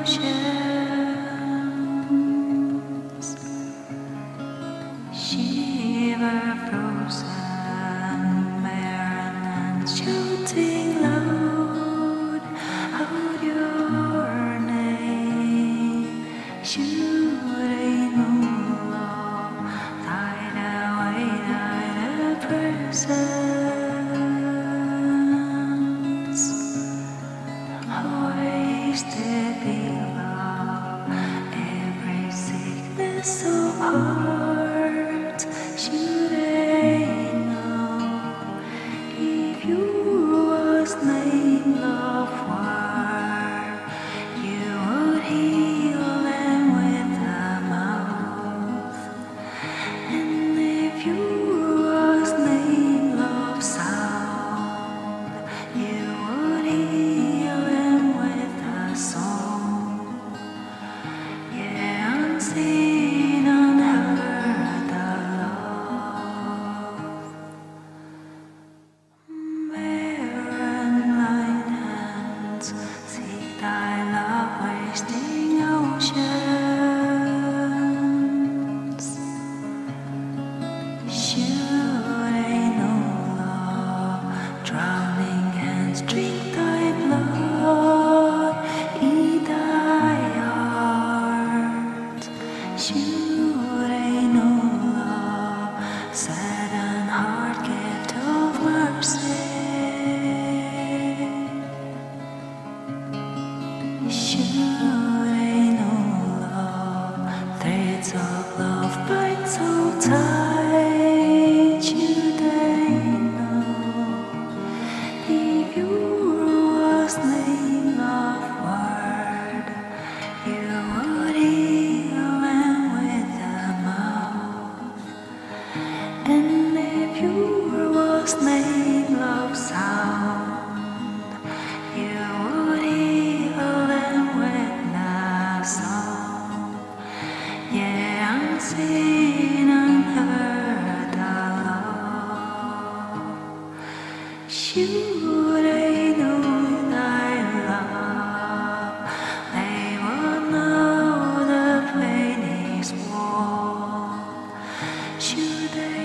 oceans, shiver frozen, barren and shouting loud out your name. Should I know love died away, died a presence? Wasted below every sickness of heart. Should I know if you was named love war, you would heal them with a mouth, and if you was named love sound, you would heal them with a song. Yeah, unseen, unheard, the love, barren blind hands seek thy love, wasting oceans. Should I know love, drowning hands drink thy blood, eat thy heart. Should I know love, saddened heart, gift of mercy. Should I know love, threads of love bind so tight? Should I know if you was named love word, you would heal them with a mouth, and if you was named love sound, you would heal them with a song. Yeah, unseen, unheard, the love. Should I know thy love, they would know the pain is war. Should I